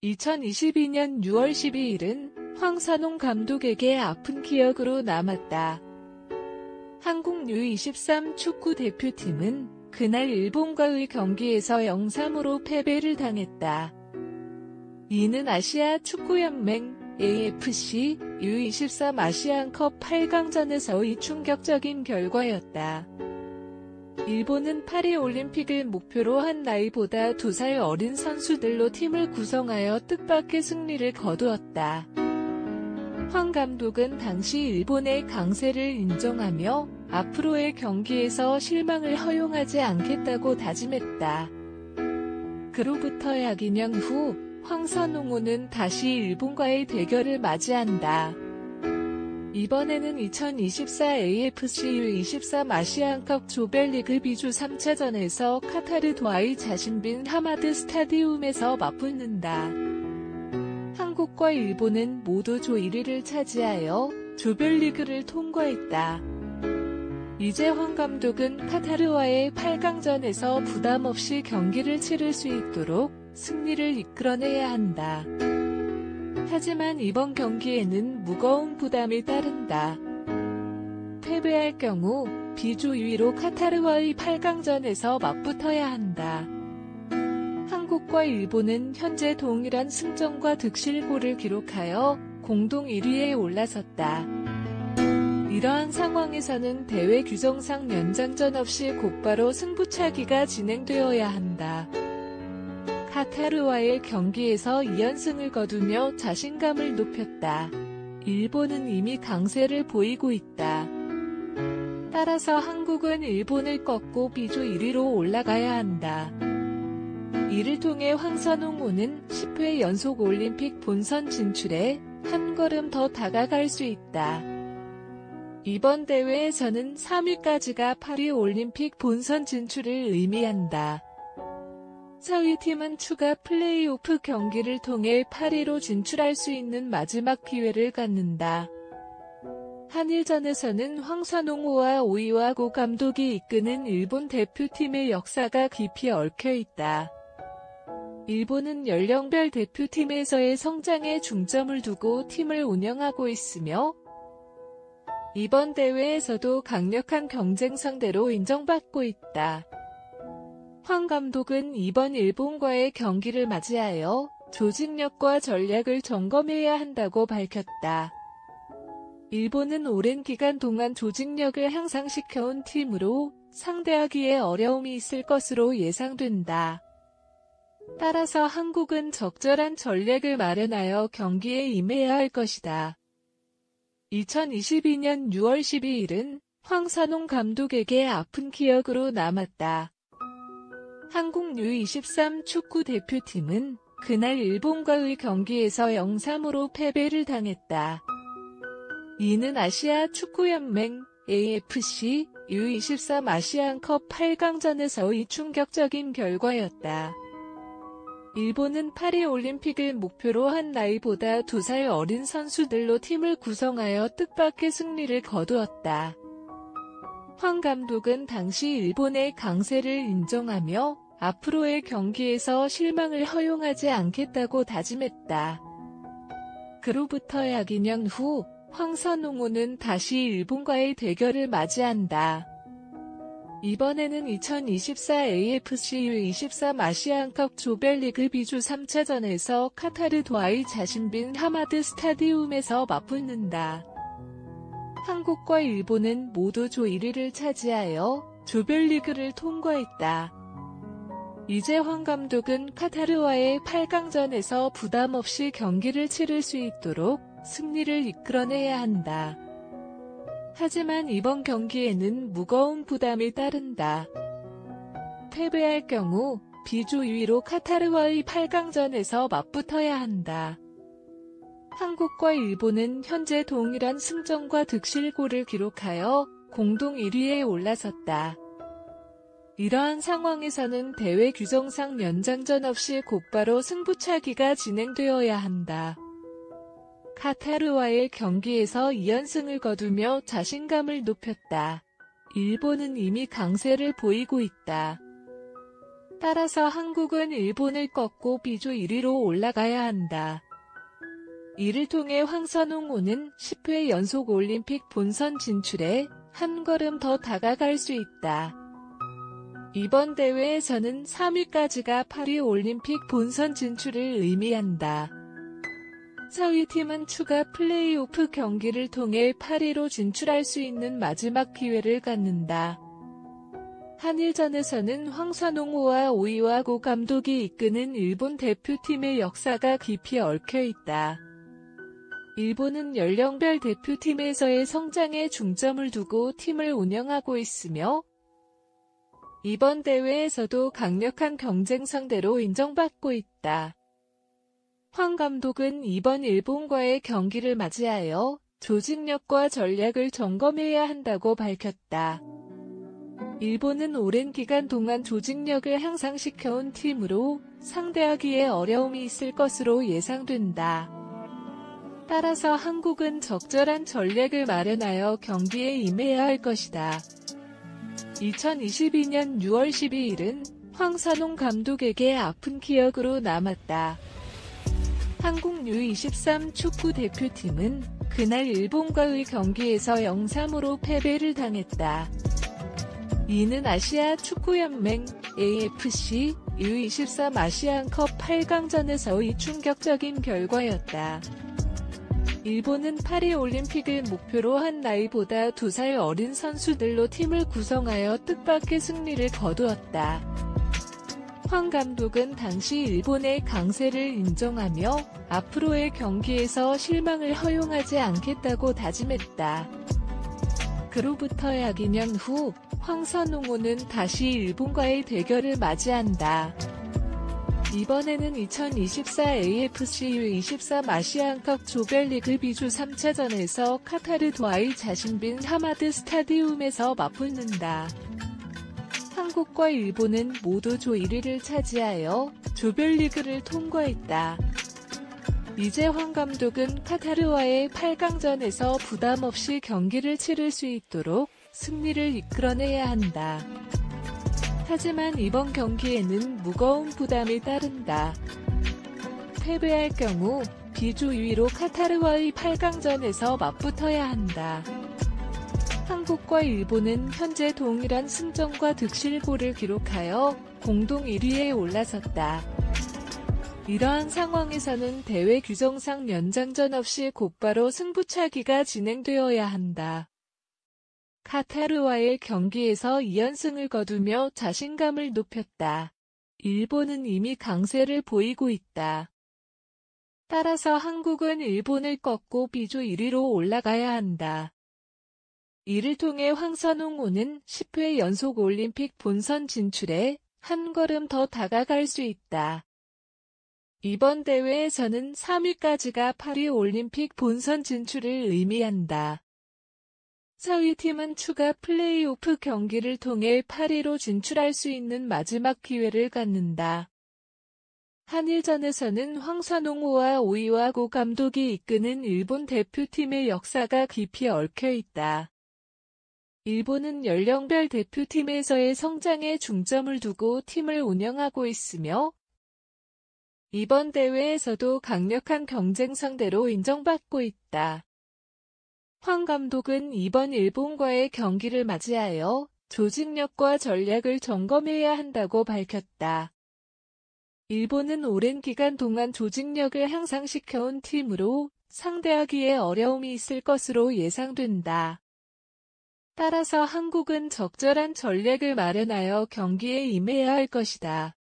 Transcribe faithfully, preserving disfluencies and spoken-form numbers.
이천이십이 년 유월 십이일은 황선홍 감독에게 아픈 기억으로 남았다. 한국 유 이십삼 축구 대표팀은 그날 일본과의 경기에서 영 삼으로 패배를 당했다. 이는 아시아 축구연맹 에이에프씨 유 이십삼 아시안컵 팔 강전에서의 충격적인 결과였다. 일본은 파리올림픽을 목표로 한 나이보다 두 살 어린 선수들로 팀을 구성하여 뜻밖의 승리를 거두었다. 황 감독은 당시 일본의 강세를 인정하며 앞으로의 경기에서 실망을 허용하지 않겠다고 다짐했다. 그로부터 약 이 년 후 황선홍호는 다시 일본과의 대결을 맞이한다. 이번에는 이천이십사 에이에프씨 유 이십삼 아시안컵 조별리그 비주 삼 차전에서 카타르 도하의 자신빈 하마드 스타디움에서 맞붙는다. 한국과 일본은 모두 조 일 위를 차지하여 조별리그를 통과했다. 이제 황 감독은 카타르와의 팔 강전에서 부담 없이 경기를 치를 수 있도록 승리를 이끌어내야 한다. 하지만 이번 경기에는 무거운 부담이 따른다. 패배할 경우 비조 이 위로 카타르와의 팔 강전에서 맞붙어야 한다. 한국과 일본은 현재 동일한 승점과 득실골을 기록하여 공동 일 위에 올라섰다. 이러한 상황에서는 대회 규정상 연장전 없이 곧바로 승부차기가 진행되어야 한다. 카타르와의 경기에서 이 연승을 거두며 자신감을 높였다. 일본은 이미 강세를 보이고 있다. 따라서 한국은 일본을 꺾고 비조 일 위로 올라가야 한다. 이를 통해 황선홍호는 십 회 연속 올림픽 본선 진출에 한 걸음 더 다가갈 수 있다. 이번 대회에서는 삼 위까지가 파리 올림픽 본선 진출을 의미한다. 사 위 팀은 추가 플레이오프 경기를 통해 팔 위로 진출할 수 있는 마지막 기회를 갖는다. 한일전에서는 황선홍호와 오이와고 감독이 이끄는 일본 대표팀의 역사가 깊이 얽혀있다. 일본은 연령별 대표팀에서의 성장에 중점을 두고 팀을 운영하고 있으며 이번 대회에서도 강력한 경쟁 상대로 인정받고 있다. 황 감독은 이번 일본과의 경기를 맞이하여 조직력과 전략을 점검해야 한다고 밝혔다. 일본은 오랜 기간 동안 조직력을 향상시켜온 팀으로 상대하기에 어려움이 있을 것으로 예상된다. 따라서 한국은 적절한 전략을 마련하여 경기에 임해야 할 것이다. 이천이십이 년 유월 십이일은 황선홍 감독에게 아픈 기억으로 남았다. 한국 유 이십삼 축구 대표팀은 그날 일본과의 경기에서 영 삼으로 패배를 당했다. 이는 아시아 축구연맹 에이에프씨 유 이십삼 아시안컵 팔 강전에서의 충격적인 결과였다. 일본은 파리올림픽을 목표로 한 나이보다 두 살 어린 선수들로 팀을 구성하여 뜻밖의 승리를 거두었다. 황 감독은 당시 일본의 강세를 인정하며 앞으로의 경기에서 실망을 허용하지 않겠다고 다짐했다. 그로부터 약 이 년 후 황선홍호는 다시 일본과의 대결을 맞이한다. 이번에는 이천이십사 에이에프씨 유 이십삼 아시안컵 조별리그 비주 삼 차전에서 카타르 도하의 자신빈 하마드 스타디움에서 맞붙는다. 한국과 일본은 모두 조 일 위를 차지하여 조별리그를 통과했다. 이제 황 감독은 카타르와의 팔 강전에서 부담 없이 경기를 치를 수 있도록 승리를 이끌어내야 한다. 하지만 이번 경기에는 무거운 부담이 따른다. 패배할 경우 비조 이 위로 카타르와의 팔 강전에서 맞붙어야 한다. 한국과 일본은 현재 동일한 승점과 득실골을 기록하여 공동 일 위에 올라섰다. 이러한 상황에서는 대회 규정상 연장전 없이 곧바로 승부차기가 진행되어야 한다. 카타르와의 경기에서 이 연승을 거두며 자신감을 높였다. 일본은 이미 강세를 보이고 있다. 따라서 한국은 일본을 꺾고 B조 일 위로 올라가야 한다. 이를 통해 황선홍호는 십 회 연속 올림픽 본선 진출에 한 걸음 더 다가갈 수 있다. 이번 대회에서는 삼 위까지가 파리 올림픽 본선 진출을 의미한다. 사 위 팀은 추가 플레이오프 경기를 통해 파리로 진출할 수 있는 마지막 기회를 갖는다. 한일전에서는 황선홍호와 오이와고 감독이 이끄는 일본 대표팀의 역사가 깊이 얽혀있다. 일본은 연령별 대표팀에서의 성장에 중점을 두고 팀을 운영하고 있으며 이번 대회에서도 강력한 경쟁 상대로 인정받고 있다. 황 감독은 이번 일본과의 경기를 맞이하여 조직력과 전략을 점검해야 한다고 밝혔다. 일본은 오랜 기간 동안 조직력을 향상시켜온 팀으로 상대하기에 어려움이 있을 것으로 예상된다. 따라서 한국은 적절한 전략을 마련하여 경기에 임해야 할 것이다. 이천이십이 년 유월 십이일은 황선홍 감독에게 아픈 기억으로 남았다. 한국 유 이십삼 축구 대표팀은 그날 일본과의 경기에서 영 대 삼으로 패배를 당했다. 이는 아시아 축구연맹 에이에프씨 유 이십삼 아시안컵 팔 강전에서의 충격적인 결과였다. 일본은 파리 올림픽을 목표로 한 나이보다 두 살 어린 선수들로 팀을 구성하여 뜻밖의 승리를 거두었다. 황 감독은 당시 일본의 강세를 인정하며 앞으로의 경기에서 실망을 허용하지 않겠다고 다짐했다. 그로부터 약 이 년 후 황선홍호는 다시 일본과의 대결을 맞이한다. 이번에는 이천이십사 에이에프씨 유 이십삼 아시안컵 조별리그 B조 삼 차전에서 카타르 도하의 자신빈 하마드 스타디움에서 맞붙는다. 한국과 일본은 모두 조 일 위를 차지하여 조별리그를 통과했다. 이제 황 감독은 카타르와의 팔 강전에서 부담 없이 경기를 치를 수 있도록 승리를 이끌어내야 한다. 하지만 이번 경기에는 무거운 부담이 따른다. 패배할 경우 B조 이 위로 카타르와의 팔 강전에서 맞붙어야 한다. 한국과 일본은 현재 동일한 승점과 득실골을 기록하여 공동 일 위에 올라섰다. 이러한 상황에서는 대회 규정상 연장전 없이 곧바로 승부차기가 진행되어야 한다. 카타르와의 경기에서 이 연승을 거두며 자신감을 높였다. 일본은 이미 강세를 보이고 있다. 따라서 한국은 일본을 꺾고 B조 일 위로 올라가야 한다. 이를 통해 황선홍호는 십 회 연속 올림픽 본선 진출에 한 걸음 더 다가갈 수 있다. 이번 대회에서는 삼 위까지가 파리 올림픽 본선 진출을 의미한다. 사 위 팀은 추가 플레이오프 경기를 통해 파리로 진출할 수 있는 마지막 기회를 갖는다. 한일전에서는 황선홍호와 오이와고 감독이 이끄는 일본 대표팀의 역사가 깊이 얽혀있다. 일본은 연령별 대표팀에서의 성장에 중점을 두고 팀을 운영하고 있으며 이번 대회에서도 강력한 경쟁 상대로 인정받고 있다. 황 감독은 이번 일본과의 경기를 맞이하여 조직력과 전략을 점검해야 한다고 밝혔다. 일본은 오랜 기간 동안 조직력을 향상시켜온 팀으로 상대하기에 어려움이 있을 것으로 예상된다. 따라서 한국은 적절한 전략을 마련하여 경기에 임해야 할 것이다.